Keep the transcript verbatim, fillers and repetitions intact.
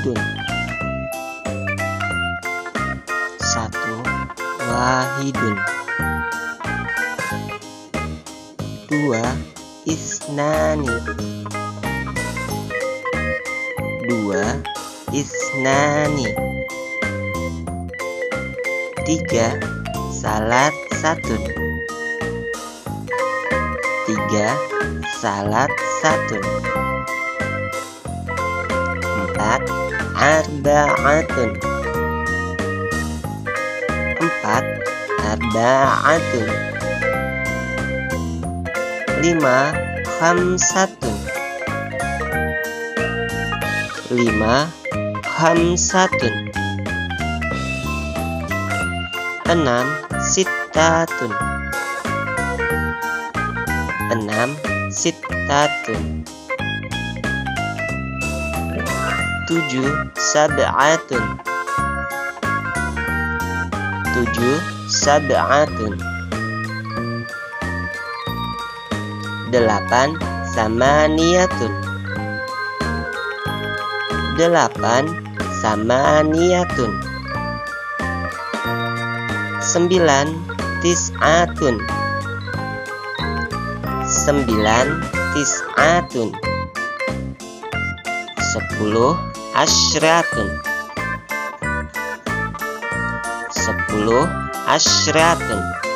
wahidun. Satu, wahidun. Dua, isnani. Dua, isnani. Tiga, salat satun. Tiga, salat satun. Empat, arba'atun. Empat, arba'atun. Lima, khamsatun. Lima, khamsatun. Enam, sittatun. Enam, sittatun. Tujuh, sab'atun. Tujuh, sab'atun. Delapan, samaniyatun. Delapan, samaniyatun. Sembilan, tis'atun. Sembilan, tis'atun. Sepuluh, asyratun. Sepuluh, asyratun.